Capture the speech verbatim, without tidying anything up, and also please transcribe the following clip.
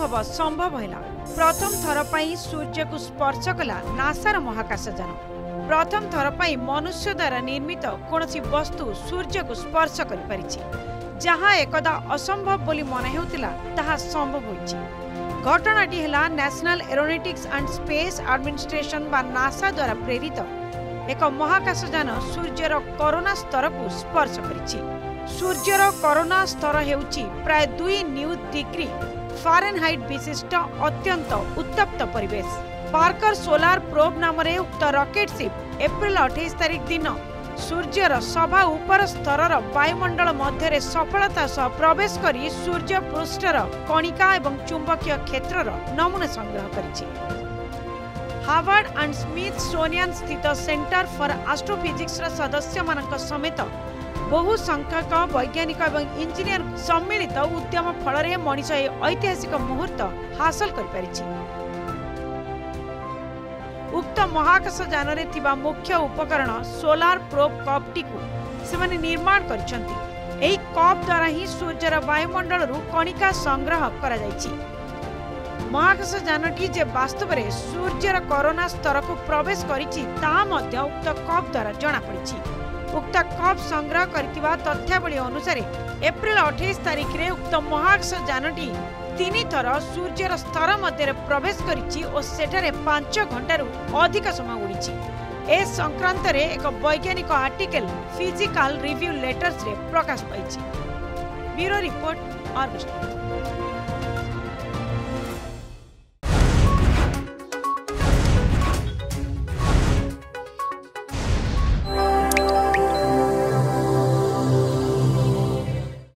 अनुभव संभव है। प्रथम थर पर सूर्य को स्पर्श कला नासार महाकाशयान। प्रथम थर पर मनुष्य द्वारा निर्मित कौनसी वस्तु सूर्य को स्पर्श कर पारिछि, जहाँ एकदा असंभव बोली मन होतिला ताहा संभव होइछि। घटनाटी है National Aeronautics and Space Administration बा नासा द्वारा प्रेरित एक महाकाशयान सूर्यर कोरोना स्तर को स्पर्श करिछि। सूर्यर कोरोना स्तर हेउछि प्राय दुई न्यू डिग्री फारेनहाइट विशिष्ट अत्यंत उत्तप्त परिवेश। पार्कर सोलार प्रोब नाम उक्त रॉकेट शिप एप्रिल अठाईस तारिख दिन सूर्यर सभा उपर स्तर वायुमंडल मध्य सफलता सह प्रवेश करी सूर्य पृष्ठर कणिका एवं चुंबकीय क्षेत्रर नमूना संग्रह करिछि। हार्वर्ड एंड स्मिथसोनियन स्थित सेंटर फॉर एस्ट्रोफिजिक्स सदस्य मानक समेत बहु संख्यक वैज्ञानिक एवं इंजीनियर सम्मिलित उद्यम फल मनीष ऐतिहासिक मुहूर्त हासिल कर पारिछि। उक्त महाकाशयान रे थिबा मुख्य उपकरण सोलार प्रोब कपटी को सेमाने निर्माण करिसंती। एही कप द्वारा ही सूर्यर वायुमंडल रु कणिका संग्रह करा जायछि। महाकाशयानटी जे वास्तव में सूर्यर कोरोना स्तर को प्रवेश करिछि ता मध्य उक्त कप द्वारा जना पड़िछि। उक्त कप संग्रह करथिबा तथ्यावली अनुसार एप्रिल अठाईस तारिख रे उक्त महाकाशयानटी तीन थर सूर्यर स्तर मध्य प्रवेश करिछि और सेठारे पांच घंटारू अधिक समय उड़िछि। ए संक्रांत रे एक वैज्ञानिक आर्टिकल फिजिकल रिव्यू लेटर्स रे प्रकाश पाइछि। Bureau report Argus.